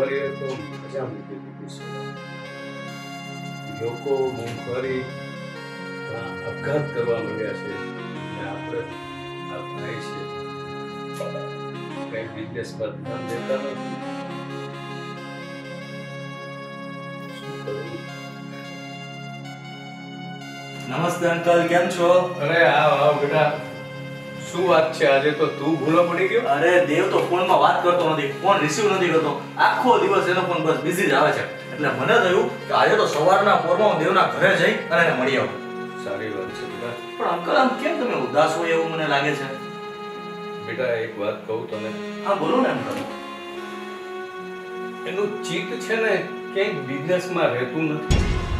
મોંઘવારીએ તો મજા મૂકી દીધી છે. લોકો મોંઘવારી આપઘાત કરવા માંડ્યા છે અને આપણે આ ભાઈ છે કઈ બિઝનેસ પર ધ્યાન દેતા નથી. નમસ્તે અંકલ, કેમ છો? અરે આવ બેટા, શું વાત છે? આજે તો તું ભૂલો પડી ગયો. અરે દેવ તો ફોનમાં વાત કરતો નથી, ફોન રિસીવ નથી કરતો. આખો દિવસ એનો ફોન બસ બિઝી જ આવે છે. એટલે મને થયું કે આજે તો સવારના પોરમાં હું દેવના ઘરે જઈ અને એને મળી આવું. સારી વાત છે બેટા. પણ અંકલ આમ કેમ તમે ઉદાસ હોય એવું મને લાગે છે? બેટા એક વાત કહું તને. હા બોલો ને અંકલ. એનું ચિત્ત છે ને ક્યાંય બિઝનેસમાં રહેતું નથી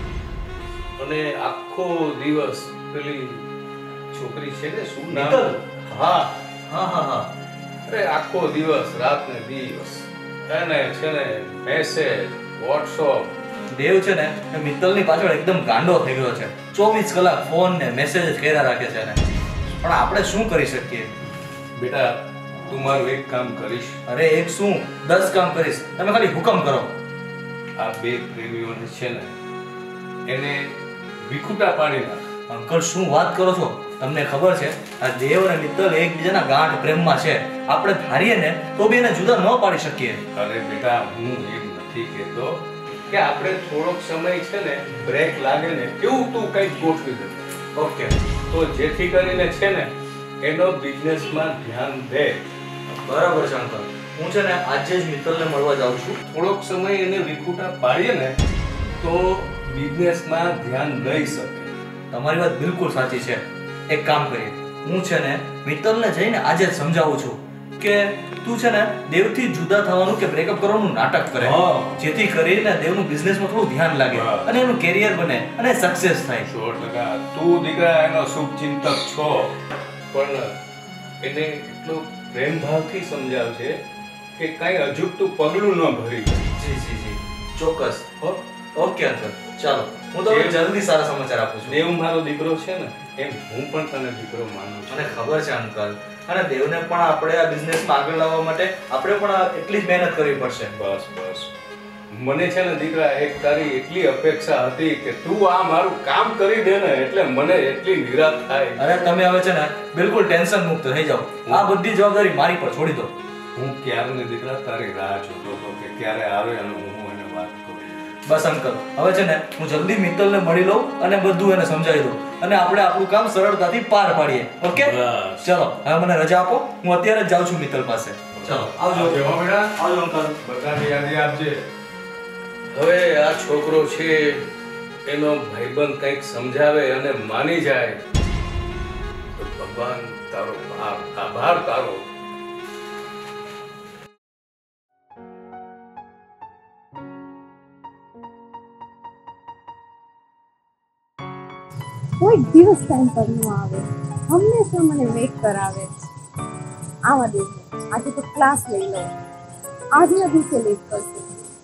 અને આખો દિવસ પેલી છોકરી છે ને, શું નામ? હા હા હા હા. અરે આખો દિવસ રાત ને દિવસ એને છે ને મેસેજ, વોટ્સઅપ. દેવ છે ને એ મિત્તલની પાછળ એકદમ ગાંડો થઈ ગયો છે. 24 કલાક ફોન ને મેસેજ જ કર્યા રાખે છે ને. પણ આપણે શું કરી શકીએ? બેટા તું મારું એક કામ કરીશ. અરે એક શું 10 કામ કરીશ, તમે ખાલી હુકમ કરો. આ બે પ્રેમીઓને છે ને એને વિખૂટા પાડી નાખ. અંકલ શું વાત કરો છો? તમને ખબર છે આ દેવ અને મિત્તલ એકબીજાના ગાંઠ પ્રેમમાં છે. આપણે ધારીએ ને તો બી એને જુદા ન પાડી શકીએ. અરે બેટા હું એમ નથી કહેતો કે આપણે થોડોક સમય છે ને બ્રેક લાગે ને એવું તું કંઈક ગોઠવી દે. ઓકે, તો જેથી કરીને છે ને એનો બિઝનેસમાં ધ્યાન દે. બરાબર છે અંકલ. હું છે ને આજે જ મિત્તલને મળવા જાઉં છું. થોડોક સમય એને વિખૂટા પાડીએ ને તો બિઝનેસમાં ધ્યાન દઈ શકે. તમારી વાત બિલકુલ સાચી છે. એક કામ કરીએ, હું છે ને મિત્તલને જઈને આજે જ સમજાવું છું કે તું છે ને દેવથી જુદા થવાનું કે બ્રેકઅપ કરવાનું નાટક કરે, જેથી કરીને દેવનું બિઝનેસમાં થોડું ધ્યાન લાગે અને એનું કેરિયર બને અને સક્સેસ થાય. 100% તું દીકરા એનો શુભચિંતક છો, પણ એને એટલો પ્રેમ ભાવથી સમજાવજે કે કઈ અજુગતું પગલું ન ભરી જાય. જી જી જી, ચોક્કસ. ઓકે અંકલ, ચાલો હું તમને જલ્દી સારા સમાચાર આપું છું. દેવ મારો દીકરો છે ને એમ હું પણ તને દીકરો માનું છું. મને ખબર છે અંકલ, અને દેવને પણ આપણે આ બિઝનેસમાં આગળ લાવવા માટે આપણે પણ એટલી જ મહેનત કરવી પડશે. બસ બસ, મને છે ને દીકરા એક તારી એટલી અપેક્ષા હતી કે તું આ મારું કામ કરી દે ને એટલે મને એટલી નિરાશ થાય. અરે તમે હવે છે ને બિલકુલ ટેન્શન મુક્ત થઈ જાઓ. આ બધી જવાબદારી મારી પર છોડી દો. હું ક્યારની દીકરા તારી રાહ જોતો હતો કે ક્યારે આવે અને હું એને વાત કરું. બસ અંકલ, હવે છે ને હું જલ્દી મિત્તલને મળી લઉં અને બધું એને સમજાવી દઉં અને આપણે આપણું કામ સરળતાથી પાર પાડીએ. ઓકે, ચલો હવે મને રજા આપો. હું અત્યારે જ જાઉં છું મિત્તલ પાસે. ચલો આવજો. આવજો અંકલ. બધાને યાદી આપજે. હવે આ છોકરો છે એનો ભાઈબંધ કંઈક સમજાવે અને માની જાય તો ભગવાન તારો આભાર તારો. કોઈ દિવસ ટાઈમ પર ન આવે, હંમેશા મને વેઇટ કરાવે. આવા દે, આજે તો ક્લાસ લઈ લો, આજના દિવસે લેટ કરશે.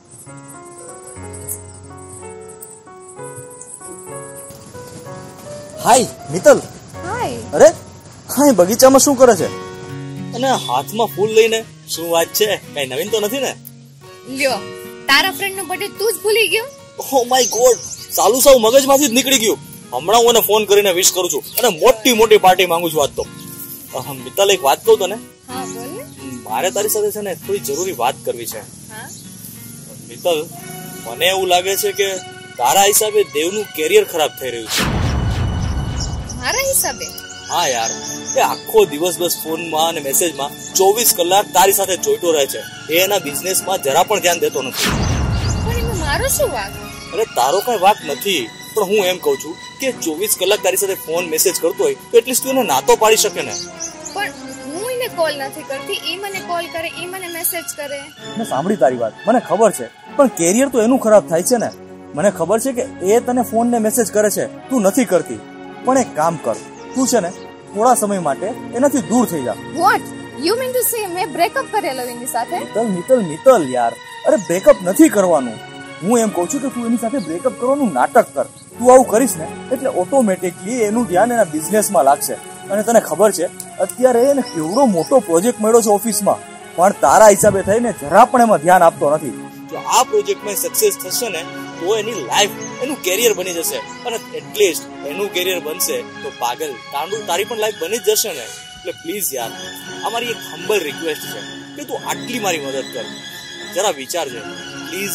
હાય મિત્તલ. હાય. અરે હાય, બગીચામાં શું કરે છે? અને હાથમાં ફૂલ લઈને શું વાત છે? કઈ નવીન તો નથી ને? લ્યો, તારા ફ્રેન્ડ નો બર્થડે તું જ ભૂલી ગયો? ઓ માય ગોડ, સાલું સાવ મગજમાંથી જ નીકળી ગયું. હમણાં હું એને ફોન કરીને વિશ કરું છું અને મોટી મોટી પાર્ટી માંગુ છું આજ તો. મિત્તલ એક વાત કહું તને? હા બોલ. મારે તારી સાથે છે ને થોડી જરૂરી વાત કરવી છે. હા મિત્તલ, મને એવું લાગે છે કે તારા હિસાબે દેવનું કેરિયર ખરાબ થઈ રહ્યું છે. મારા હિસાબે? હા યાર, એ આખો દિવસ બસ ફોનમાં અને મેસેજમાં 24 કલાક તારી સાથે જોઈતો રહે છે. એ એના બિઝનેસમાં જરા પણ ધ્યાન દેતો નથી. પણ એમાં મારો શું વાંક? અરે તારો કઈ વાંક નથી, પણ હું એમ કહું છું કે 24 કલાક તારી સાથે ફોન મેસેજ કરતો હોય તો એટલીસ્ટ તું એને ના તો પાડી શકે ને. પણ હું એને કોલ નથી કરતી, એ મને કોલ કરે, એ મને મેસેજ કરે. મેં સાંભળી તારી વાત, મને ખબર છે, પણ કેરિયર તો એનું ખરાબ થાય છે ને. મને ખબર છે કે એ તને ફોન ને મેસેજ કરે છે, તું નથી કરતી. પણ એક કામ કર, તું છે ને થોડા સમય માટે એનાથી દૂર થઈ જા. What you mean to say મેં બ્રેકઅપ કરેલો એની સાથે? મિત્તલ યાર, અરે બ્રેકઅપ નથી કરવાનું. હું એમ કહું છું કે તું એની સાથે બ્રેકઅપ કરવાનું નાટક કર. તું આવું કરીશ ને એટલે ઓટોમેટિકલી એનું ધ્યાન એના બિઝનેસમાં લાગશે. અને તને ખબર છે અત્યારે એને કેવડો મોટો પ્રોજેક્ટ મળ્યો છે ઓફિસમાં, પણ તારા હિસાબે થઈને જરા પણ એમાં ધ્યાન આપતો નથી. જો આ પ્રોજેક્ટમાં સક્સેસ થશે ને તો એની લાઈફ એનું કેરિયર બની જશે અને એટલીસ્ટ એનું કેરિયર બનશે તો પાગલ તારી પણ લાઈફ બની જ જશે ને. એટલે પ્લીઝ યાર આ મારી એક હમ્બલ રિક્વેસ્ટ છે કે તું આટલી મારી મદદ કર, જરા વિચારજે please.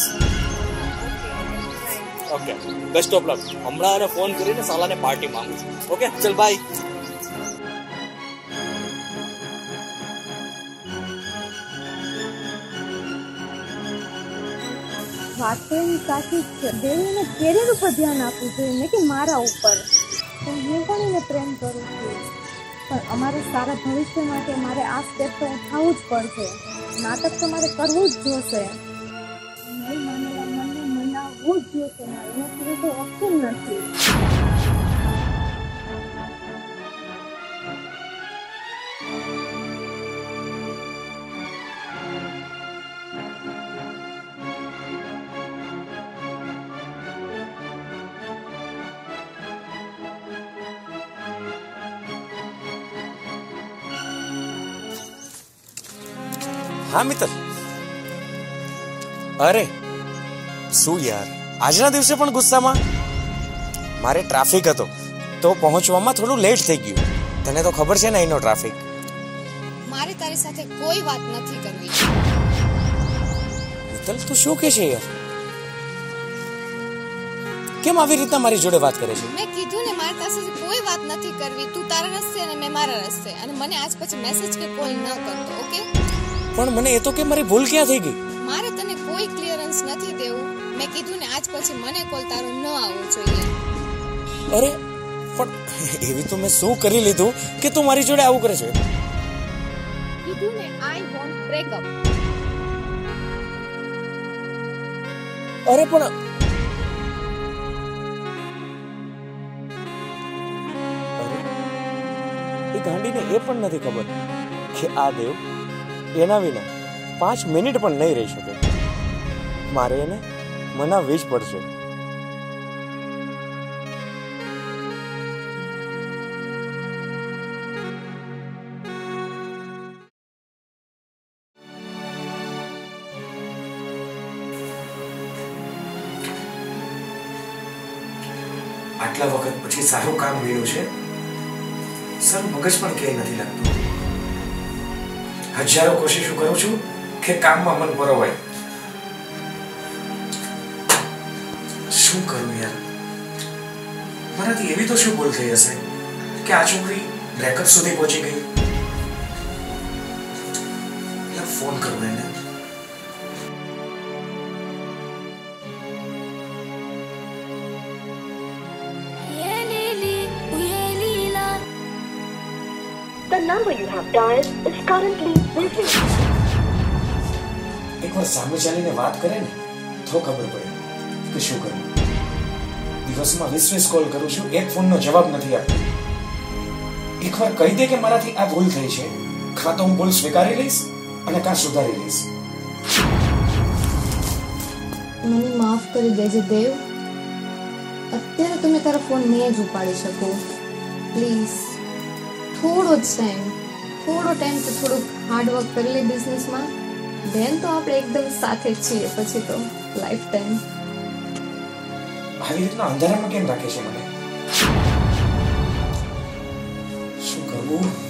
Okay best of luck. હમણાં એને ફોન કરીને સાલાને પાર્ટી માંગુ છું. ઓકે ચલ બાય. વાત તો એની સાચી જ છે. દેવીને કેરિયર ઉપર ધ્યાન આપવું જોઈએ ને કે મારા ઉપર. તો હું પણ એને પ્રેમ કરું છું, પણ અમારે સારા ભવિષ્ય માટે મારે આ સ્ટેપ તો ઉઠાવવું જ પડશે. નાટક તો મારે કરવું જ જોશે. નહીં માનેલા મનને મનાવવું જ જોશે. મારે એના સિવાય કોઈ ઓપ્શન નથી. હા મિત્ર. અરે શું યાર, આજના દિવસે પણ ગુસ્સામાં? મારે ટ્રાફિક હતો તો પહોંચવામાં થોડું લેટ થઈ ગયું. તને તો ખબર છે ને અહીંનો ટ્રાફિક. મારે તારી સાથે કોઈ વાત નથી કરવી. મિત્તલ તું શું કહે છે યાર? કેમ આવી રીતના મારી જોડે વાત કરે છે? મેં કીધું ને મારે તારી સાથે કોઈ વાત નથી કરવી. તું તારા રસ્તે અને મેં મારા રસ્તે. અને મને આજ પછી મેસેજ કે કોલ ન કરતો, ઓકે? પણ મને એ તો કે મારી ભૂલ ક્યાં થઈ ગઈ? મારે તને કોઈ ક્લિયરન્સ નથી દેવું. મેં કીધું ને આજ પછી મને કોલ તારો ન આવવો જોઈએ. અરે પણ એવી તો મેં શું કરી લીધું કે તું મારી જોડે આવું કરે છે? કીધું ને આઈ વોન્ટ બ્રેકઅપ. અરે પણ એ ગાંડીને એ પણ નથી ખબર કે આ દેવ એના વિના 5 મિનિટ પણ નહીં રહી શકે. મારે એને મનાવવી જ પડશે. આટલા વખત પછી સારું કામ મળ્યું છે. સર મગજ પણ ક્યાંય નથી લાગતું. હજારો કોશિશો કરું છું કે કામમાં મન પરોવાય. શું કરું યાર? મારાથી એવી તો શું ભૂલ થઈ હશે કે આ છોકરી બ્રેકઅપ સુધી પહોંચી ગઈ? યાર ફોન કરું એને. The number you have dialed is currently busy. એકવાર સામે ચાલીને વાત કરે ને તો ખબર પડે કે શું કરવું. દિવસમાં 20 કોલ કરું છું, એક ફોનનો જવાબ નથી આપતો. એકવાર કહી દે કે મારાથી આ ભૂલ થઈ છે, કાં તો હું ભૂલ સ્વીકારી લઈશ અને કાં સુધારી લઈશ. મને માફ કરી દેજે દેવ. અત્યારે તમે તારો ફોન નહીં જ ઉપાડી શકો. પ્લીઝ થોડો ટાઈમ તો થોડુંક હાર્ડવર્ક કરી લે બિઝનેસમાં. ધેન તો આપણે એકદમ સાથે જ છીએ, પછી તો લાઈફ ટાઈમ. આવી રીતના અંધારામાં કેમ રાખે છે મને? શું કરવું?